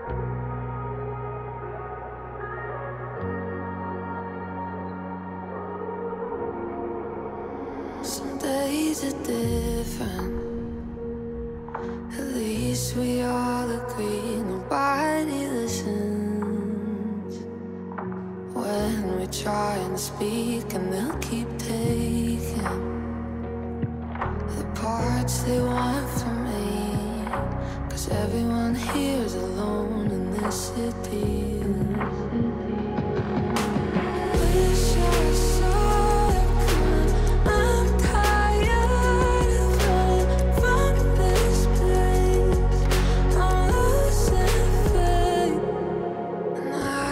Some days are different. At least we all agree nobody listens when we try and speak, and they'll keep taking the parts they want from me, 'cause everyone here is alone in this city. Wish I saw it coming. I'm tired of running from this place. I'm losing faith, and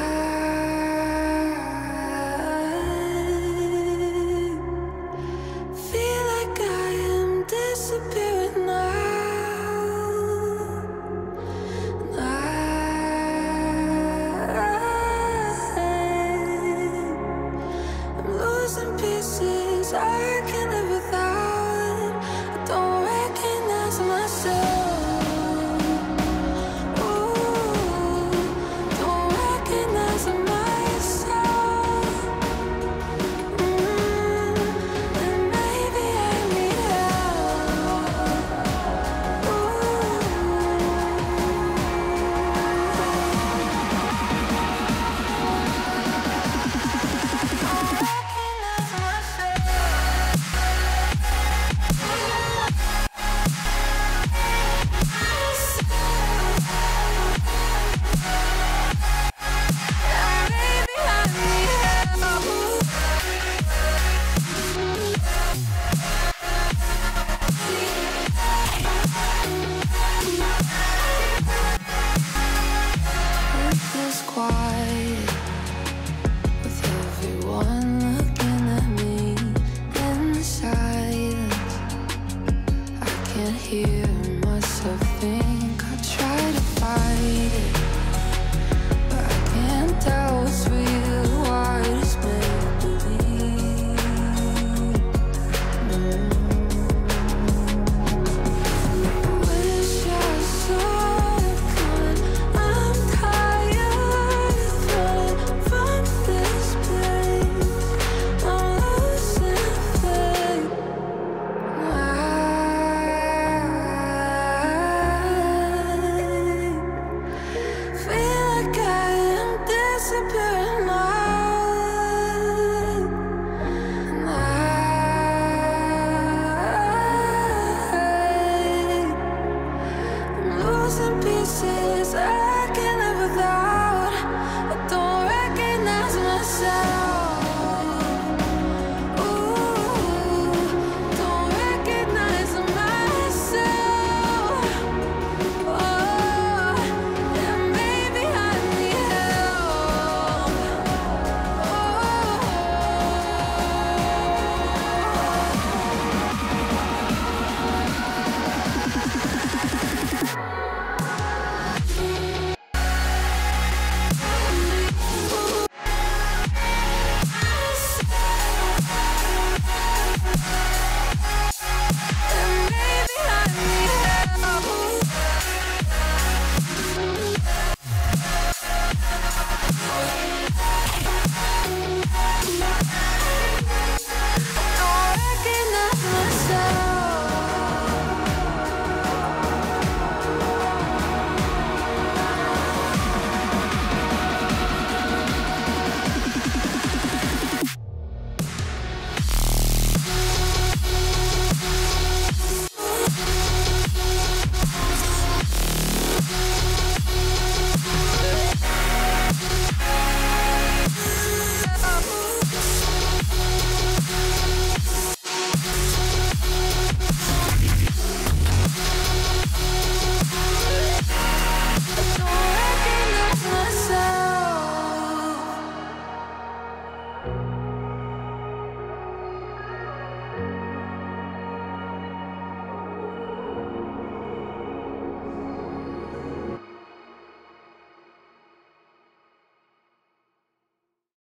I feel like I am disappearing now. And I'm losing pieces I can't live without. I don't recognize myself. Ooh, don't recognize myself. And maybe I need help. It feels quiet with everyone looking at me in the silence. I can't hear myself think. I try to fight it, but I can't tell what's real, what is make believe. Wish I saw it coming. I'm tired of running from this place. I'm losing faith, and I feel like I am disappearing now. And I'm losing pieces.